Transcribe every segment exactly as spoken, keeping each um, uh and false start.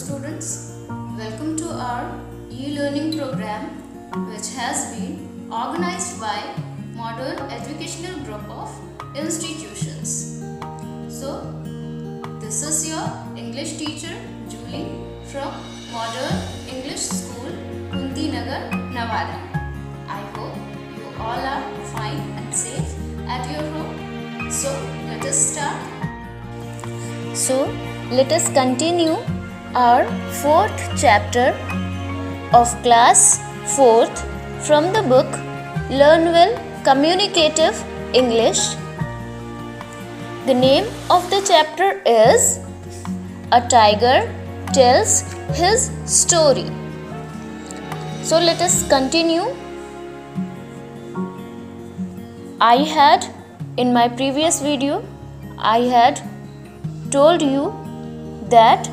students, welcome to our e-learning program which has been organized by Modern Educational Group of Institutions. So, this is your English teacher Julie from Modern English School, Kunti Nagar, Nevada. I hope you all are fine and safe at your home. So, let us start. So, let us continue our fourth chapter of class fourth from the book Learn Well Communicative English. The name of the chapter is A Tiger Tells His Story. So, let us continue. I had, in my previous video, I had told you that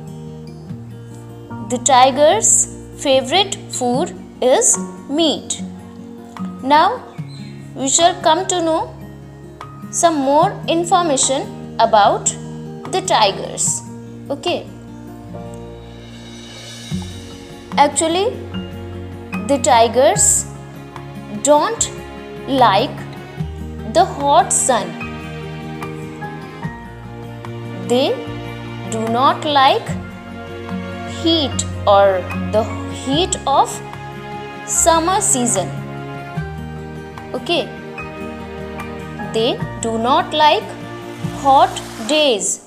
the tiger's favorite food is meat. Now we shall come to know some more information about the tigers. Okay. Actually, the tigers don't like the hot sun. They do not like heat or the heat of summer season. Okay. They do not like hot days.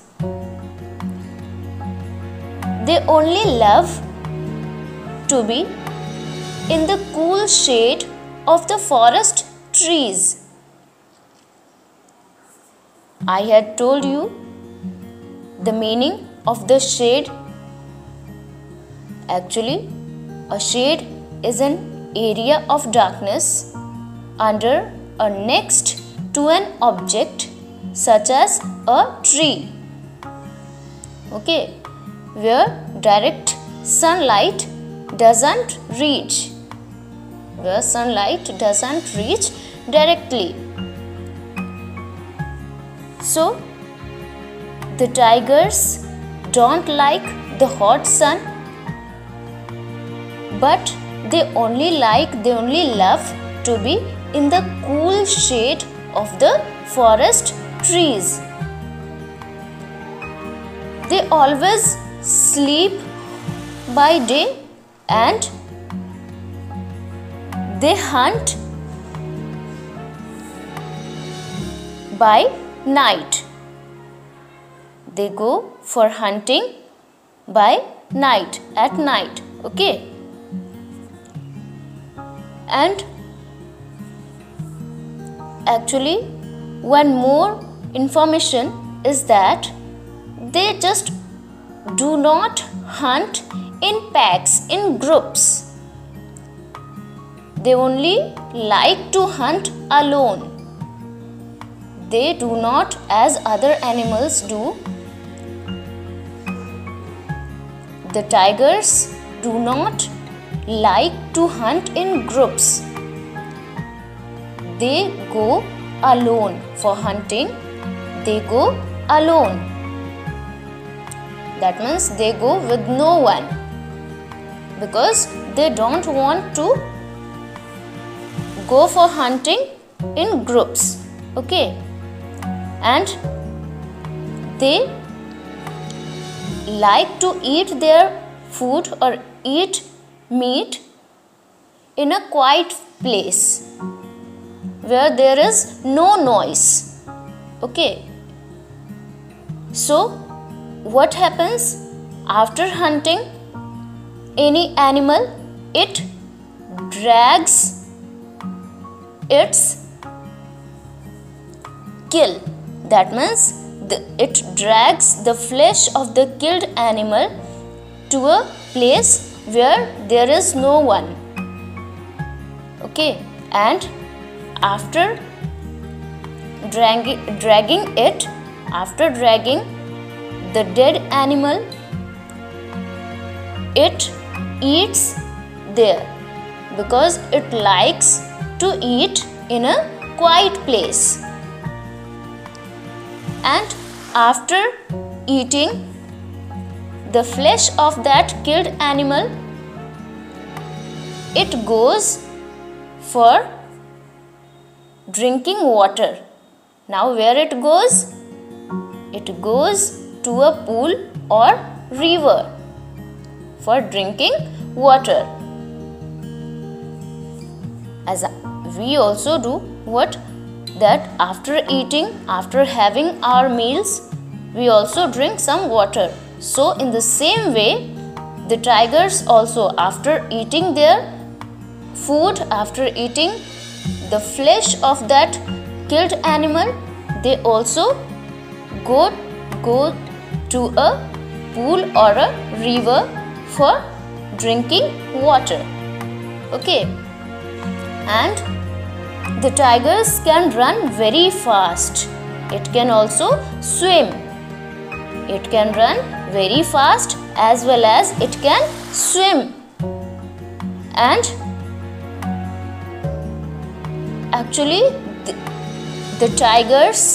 They only love to be in the cool shade of the forest trees. I had told you the meaning of the shade. Actually, a shade is an area of darkness under or next to an object such as a tree. Okay, where direct sunlight doesn't reach. Where sunlight doesn't reach directly. So, the tigers don't like the hot sun, but they only like, they only love to be in the cool shade of the forest trees. They always sleep by day and they hunt by night. They go for hunting by night, at night. Okay. And actually, one more information is that they just do not hunt in packs, in groups. They only like to hunt alone. They do not, as other animals do, the tigers do not like to hunt in groups. They go alone for hunting. They go alone. That means they go with no one, because they don't want to go for hunting in groups. Okay. And they like to eat their food or eat meat in a quiet place where there is no noise. Okay. So, what happens after hunting any animal? It drags its kill. That means the, it drags the flesh of the killed animal to a place where there is no one. Okay. And after drag, dragging it, after dragging the dead animal, it eats there because it likes to eat in a quiet place. And after eating the flesh of that killed animal, it goes for drinking water. Now where it goes? It goes to a pool or river for drinking water. As we also do what? That after eating, after having our meals, we also drink some water. So in the same way, the tigers also, after eating their food, after eating the flesh of that killed animal, they also go go to a pool or a river for drinking water. Okay, and the tigers can run very fast. It can also swim. It can run very fast as well as it can swim. And actually the, the tigers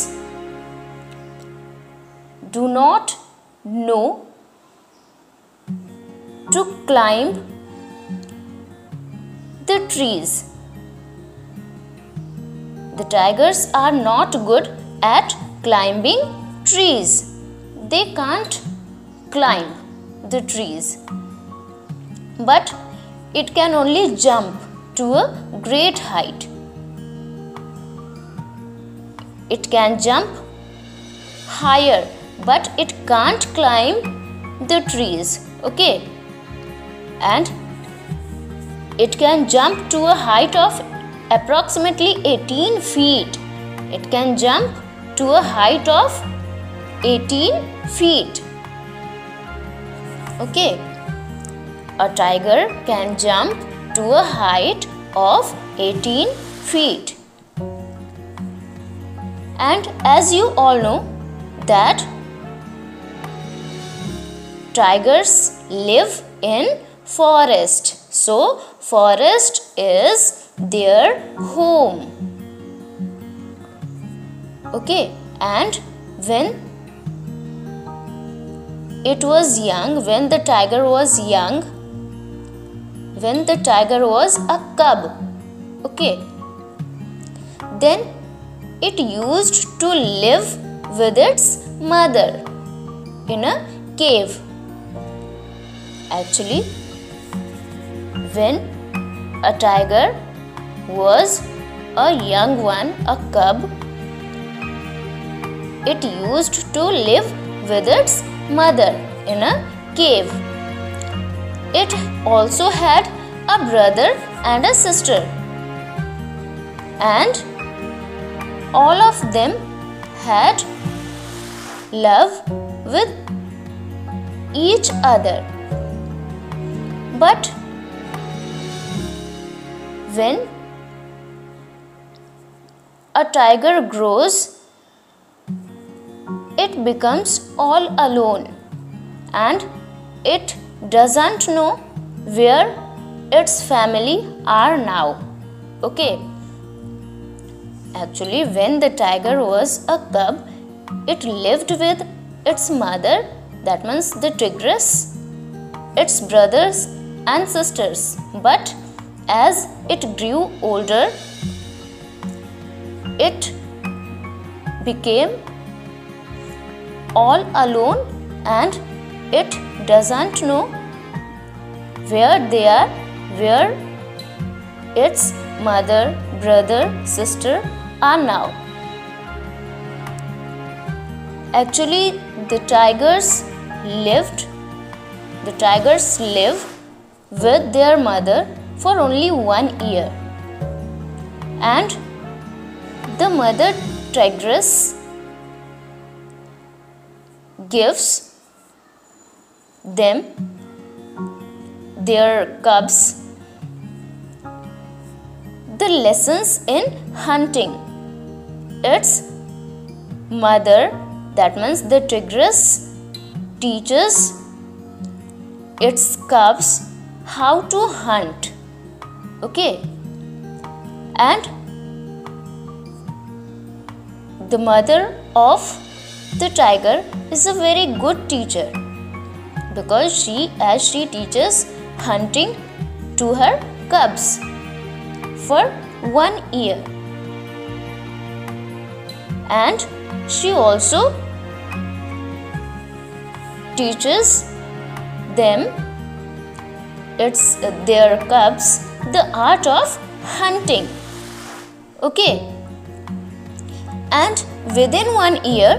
do not know to climb the trees. The tigers are not good at climbing trees. They can't climb the trees. But it can only jump to a great height. It can jump higher, but it can't climb the trees. Okay, and it can jump to a height of approximately eighteen feet. It can jump to a height of eighteen feet. Okay, a tiger can jump to a height of eighteen feet. And as you all know that tigers live in forest. So forest is their home. Okay, and when it was young, when the tiger was young, when the tiger was a cub, okay, then it used to live with its mother in a cave. Actually, when a tiger was a young one, a cub, it used to live with its mother in a cave. It also had a brother and a sister, and all of them had love with each other. But when a tiger grows, it becomes all alone and it doesn't know where its family are now. Okay, actually when the tiger was a cub, it lived with its mother, that means the tigress, its brothers and sisters. But as it grew older, it became all alone and it doesn't know where they are, where its mother, brother, sister are now. Actually, the tigers lived, the tigers live with their mother for only one year, and the mother tigress gives them, their cubs, the lessons in hunting. Its mother, that means the tigress, teaches its cubs how to hunt. Okay, and the mother of the tiger is a very good teacher, because she as she teaches hunting to her cubs for one year, and she also teaches them, it's uh, their cubs, the art of hunting. Okay, and within one year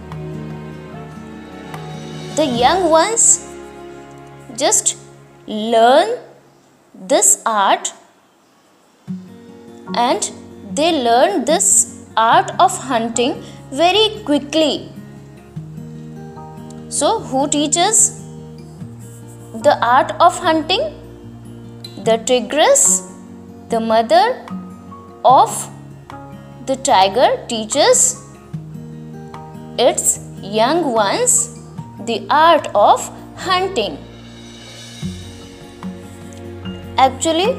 the young ones just learn this art, and they learn this art of hunting very quickly. So who teaches the art of hunting? The tigress, the mother of the tiger, teaches its young ones the art of hunting. Actually,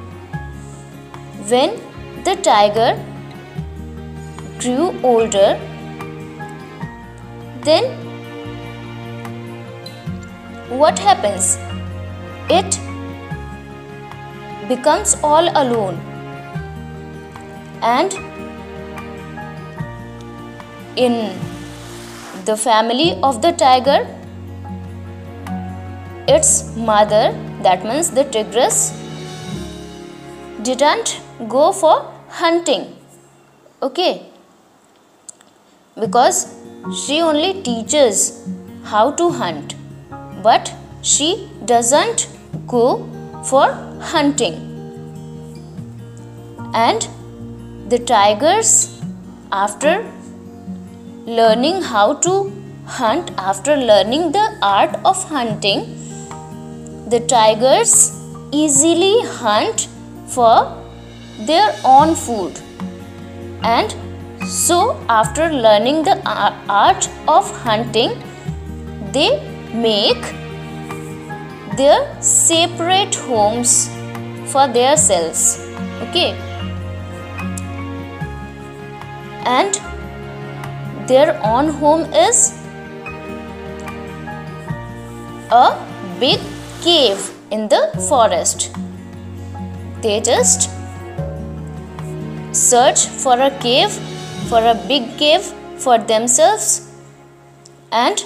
when the tiger grew older, then what happens? It becomes all alone, and in the family of the tiger, its mother, that means the tigress, didn't go for hunting. Okay, because she only teaches how to hunt, but she doesn't go for hunting. And the tigers, after learning how to hunt, after learning the art of hunting, the tigers easily hunt for their own food. And so after learning the art of hunting, they make their separate homes for themselves. Okay, and their own home is a big cave in the forest. They just search for a cave, for a big cave for themselves, and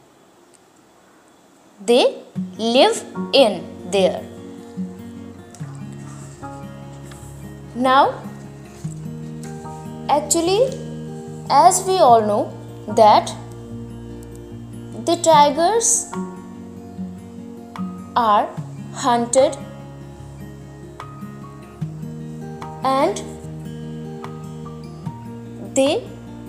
they live in there. Now, actually, as we all know that the tigers are hunted and they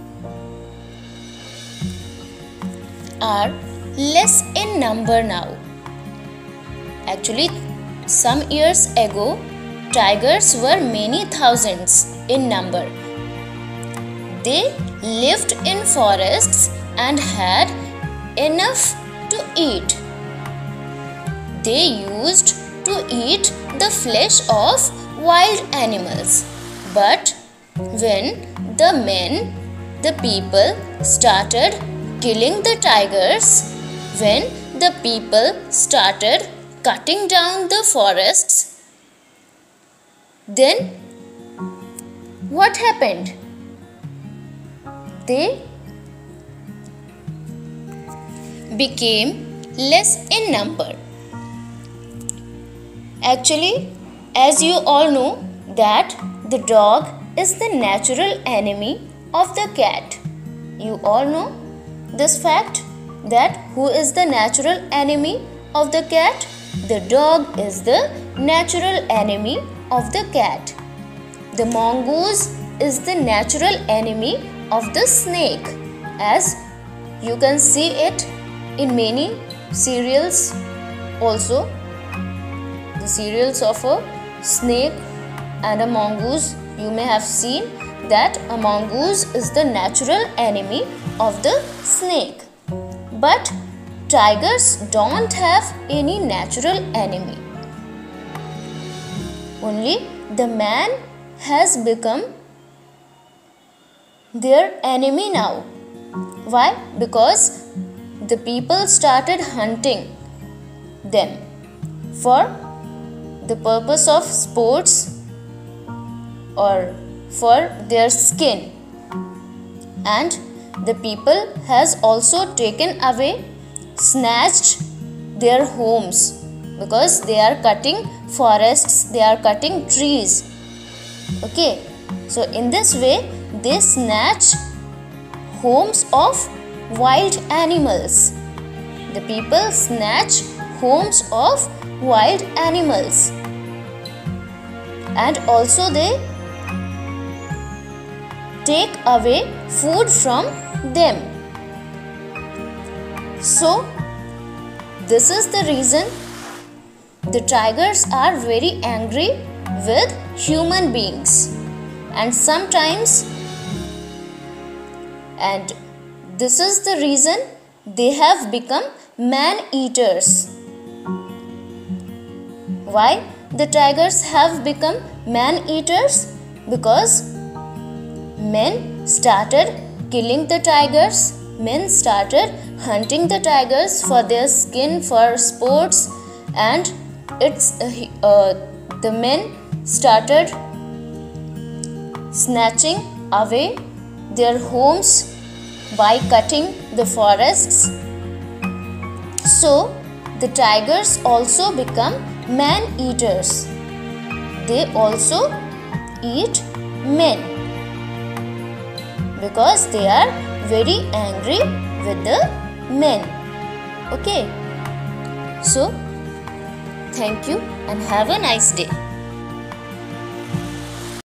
are less in number now. Actually, some years ago, tigers were many thousands in number. They lived in forests and had enough to eat. They used to eat the flesh of wild animals. But when the men, the people, started killing the tigers, when the people started cutting down the forests, then what happened? They became less in number. Actually, as you all know that the dog is the natural enemy of the cat. You all know this fact, that who is the natural enemy of the cat? The dog is the natural enemy of the cat. The mongoose is the natural enemy of the snake, as you can see it in many serials also. The serials of a snake and a mongoose, you may have seen that a mongoose is the natural enemy of the snake. But tigers don't have any natural enemy. Only the man has become their enemy now. Why? Because the people started hunting them for the purpose of sports or for their skin. And the people has also taken away, snatched their homes, because they are cutting forests, they are cutting trees. Okay, so in this way they snatch homes of wild animals. The people snatch homes of wild animals, and also they take away food from them. So this is the reason the tigers are very angry with human beings, and sometimes and this is the reason they have become man eaters. Why the tigers have become man eaters? Because men started killing the tigers, men started hunting the tigers for their skin, for sports, and it's uh, uh, the men started snatching away their homes by cutting the forests. So the tigers also become man eaters. They also eat men because they are very angry with the men. Okay, so thank you and have a nice day.